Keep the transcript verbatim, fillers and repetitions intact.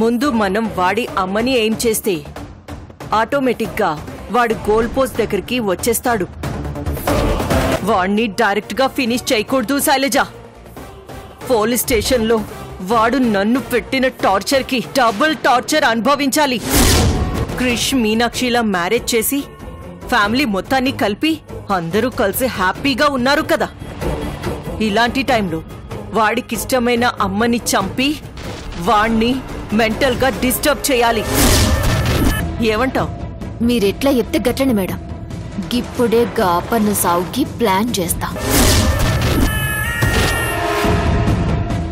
ముందు మనం వాడి అమ్మని ఏం చేస్తే ఆటోమేటిక్ గా వాడు గోల్ పోస్ట్ దగ్గరికి వచ్చేస్తాడు. వాణ్ణి డైరెక్ట్ గా ఫినిష్ చేయకూడదు శైలజ. పోలీస్ స్టేషన్ లో వాడు నన్ను పెట్టిన టార్చర్ కి డబుల్ టార్చర్ అనుభవించాలి. క్రిష్ మీనాక్షిలా మ్యారేజ్ చేసి ఫ్యామిలీ మొత్తాన్ని కలిపి అందరూ కలిసి హ్యాపీగా ఉన్నారు కదా. ఇలాంటి టైంలో వాడికిష్టమైన అమ్మని చంపి వాణ్ణి మెంటల్ గా డిస్టర్బ్ చేయాలి. ఏమంటావ్? మీరెట్లా చెప్తే గట్టండి మేడం. గిప్పుడే గాపన్న సావుకి ప్లాన్ చేస్తా.